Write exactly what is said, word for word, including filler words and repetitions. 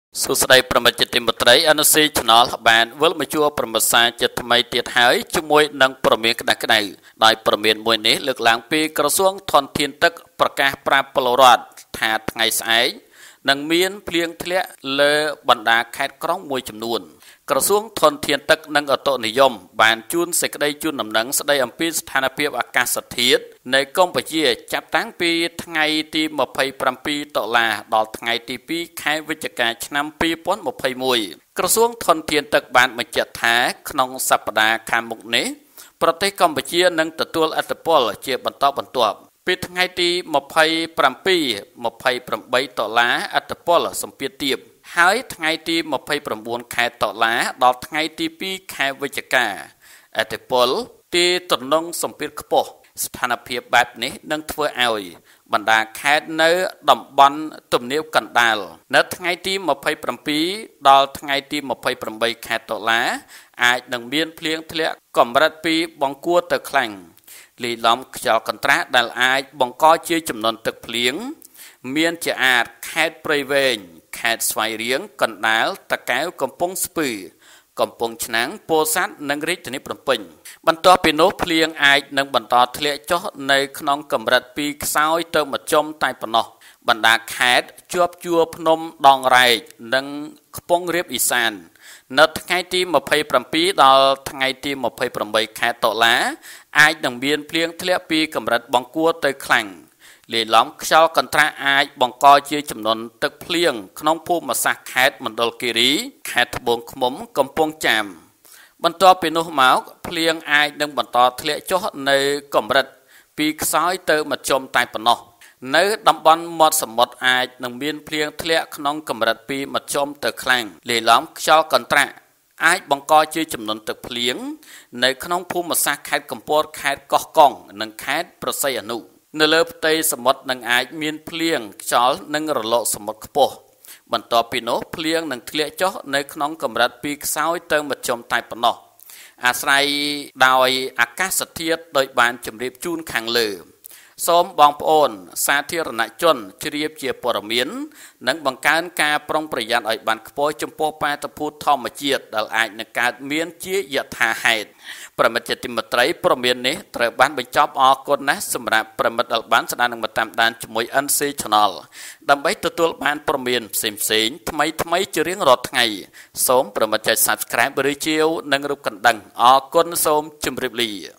សុស្ដីប្រមិត្តទីមត្រីអនុសេចណលបានវិលមកជួបប្រមសាចិត្តថ្មីទៀតហើយជាមួយនឹងប្រមានក្តាស់ក្តៅដោយប្រមានមួយនេះលើកឡើងពីក្រសួងធនធានទឹកប្រកាសប្រាប់ពលរដ្ឋថាថ្ងៃស្អែកនឹងមានភ្លៀងធ្លាក់លើបណ្ដាខេត្តក្រុងមួយចំនួនក្រសួងធនធានទឹកនិងអូតូនិយមបានជូនសេចក្តីជូនដំណឹងស្តីអំពីស្ថានភាពអាកាសធាតុនៅកម្ពុជាចាប់តាំងពីថ្ងៃទីម្ភៃប្រាំពីរតុលាដល់ថ្ងៃទីពីរខែវិច្ឆិកាឆ្នាំពីរពាន់ម្ភៃមួយក្រសួងធនធានទឹកបានបញ្ជាក់ថាក្នុងសប្តាហ៍ខាងមុខនេះប្រទេសកម្ពុជានឹងទទួលឥទ្ធិពលជាបន្តបន្ទាប់ពីថ្ងៃទីម្ភៃប្រាំពីរ ម្ភៃប្រាំបីតុលាឥទ្ធិពលសម្ពាធទាបហើយថ្ងៃទីម្ភៃប្រាំបួនខែតុលាដល់ថ្ងៃទីពីរខែវិច្ឆិកាឥទ្ធិពលទីទំនងសម្ពាធខ្ពស់ស្ថានភាពបែបនេះនឹងធ្វើឲ្យបណ្ដាខេត្តនៅតំបន់ទំនាបកណ្ដាលនៅថ្ងៃទីម្ភៃប្រាំពីរដល់ថ្ងៃទីម្ភៃប្រាំបីខែតុលាអាចនឹងមានភ្លៀងធ្លាក់កម្រិតពីបង្គួរទៅខ្លាំងលីឡំខ្យល់កន្ត្រាក់ដែលអាចបង្កជាចំនួនទឹកភ្លៀងមានជាអាចខេត្តព្រៃវែងខេត្តស្វាយរៀងកណ្ដាលតាកែវកំពង់ស្ពឺកំពង់ឆ្នាំងពោធិ៍សាត់និងរាជធានីភ្នំពេញបន្ទាប់ពីនោះភ្លៀងអាចនឹងបន្តធ្លាក់ចុះនៅក្នុងកម្រិតពីខ្សោយទៅមធ្យមតែប៉ុណ្ណោះបណ្ដាខេត្តជាប់ជួរភ្នំដងរែកនិងខ្ពង់រាបអ៊ីសាននៅថ្ងៃទីម្ភៃប្រាំពីរដល់ថ្ងៃទីម្ភៃប្រាំបីខែតុលាអាចនឹងមានភ្លៀងធ្លាក់ពីកម្រិតបង្គួរទៅខ្លាំងលាយឡំខ្យល់កន្ត្រាក់អាចបង្កជាចំនួនទឹកភ្លៀងក្នុងភូមិសាស្ត្រខេត្តមណ្ឌលគិរីខេត្តត្បូងឃ្មុំកំពង់ចាមបន្ទាប់ពីនោះមកភ្លៀងអាចនឹងបន្តធ្លាក់ចុះនៅកម្រិតពីខ្សោយទៅមធ្យមតែប៉ុណ្ណោះនៅតំបន់មាត់សមុទ្រអាចនឹងមានភ្លៀងធ្លាក់ក្នុងកម្រិតពីមធ្យមទៅខ្លាំងលាយឡំខ្យល់កន្ត្រាក់អាចបង្កជាចំនួនទឹកភ្លៀងនៅក្នុងភូមិសាស្ត្រខេត្តកំពតខេត្តកោះកុងនិងខេត្តប្រស័យអនុនៅលើផ្ទៃសមុទ្រនឹងអាចមានភ្លៀងខ្យល់និងរលកសមុទ្រខ្ពស់បន្ទាប់ពីនោះភ្លៀងនឹងធ្លាក់ចុះនៅក្នុងកម្រិតពីខ្សោយទៅមធ្យមតែប៉ុណ្ណោះអាស្រ័យដោយអាកាសធាតុដោយបានជម្រាបជូនខាងលើសូមបងប្អូនសាធារណជនជ្រាបជាព័ត៌មាននិងបង្កើនការប្រុងប្រយ័ត្នឲ្យបានខ្ពស់ចំពោះបាតុភូតធម្មជាតិដែលអាចនឹងកើតមានជាយថាហេតុប្រមិត្តជាទីមេត្រីព័ត៌មាននេះត្រូវបានបញ្ចប់អរគុណណាស់សម្រាប់ប្រមិត្តដែលបានស្ដាប់និងតាមដានជាមួយ អិន ស៊ី Channel ដើម្បីទទួលបានព័ត៌មានផ្សេងៗថ្មីៗជារៀងរាល់ថ្ងៃសូមប្រមិត្តចុច Subscribe ឬជាវនិងរូបកណ្ដឹងអរគុណសូមជម្រាបលា